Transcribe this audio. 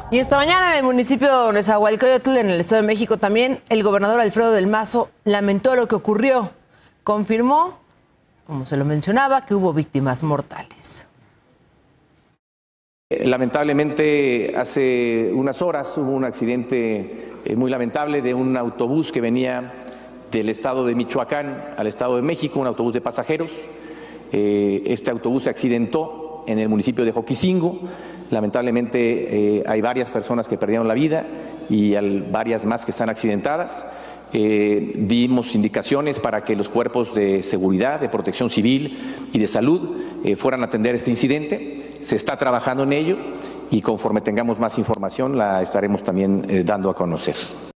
Y esta mañana en el municipio de Nezahualcóyotl, en el Estado de México también, el gobernador Alfredo del Mazo lamentó lo que ocurrió. Confirmó, como se lo mencionaba, que hubo víctimas mortales. Lamentablemente, hace unas horas hubo un accidente muy lamentable de un autobús que venía del estado de Michoacán al estado de México, un autobús de pasajeros. Este autobús se accidentó en el municipio de Joquicingo. Lamentablemente hay varias personas que perdieron la vida y varias más que están accidentadas. Dimos indicaciones para que los cuerpos de seguridad, de protección civil y de salud fueran a atender este incidente. Se está trabajando en ello y conforme tengamos más información la estaremos también dando a conocer.